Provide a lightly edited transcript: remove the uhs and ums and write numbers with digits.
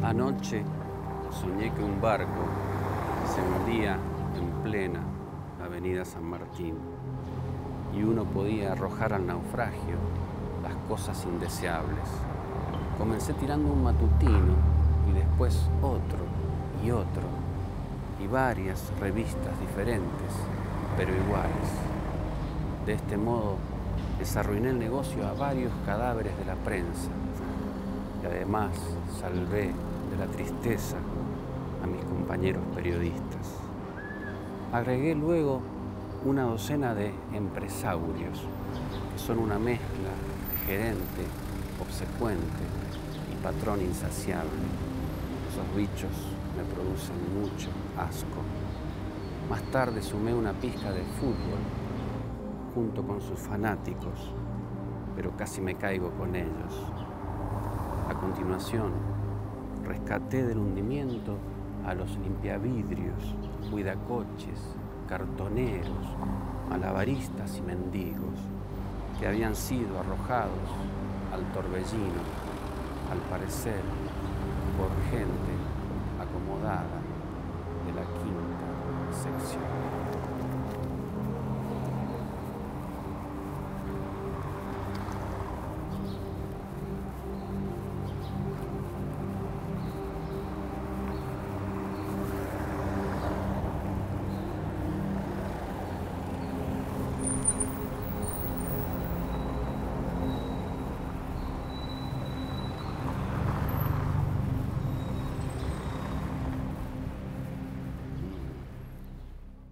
Anoche soñé que un barco se hundía en plena avenida San Martín y uno podía arrojar al naufragio las cosas indeseables. Comencé tirando un matutino y después otro y varias revistas diferentes, pero iguales. De este modo les arruiné el negocio a varios cadáveres de la prensa y además salvé de la tristeza a mis compañeros periodistas. Agregué luego una docena de empresarios, que son una mezcla de gerente obsecuente y patrón insaciable. Esos bichos me producen mucho asco. Más tarde sumé una pizca de fútbol junto con sus fanáticos, pero casi me caigo con ellos. A continuación, rescaté del hundimiento a los limpiavidrios, cuidacoches, cartoneros, malabaristas y mendigos que habían sido arrojados al torbellino, al parecer, por gente acomodada de la quinta sección.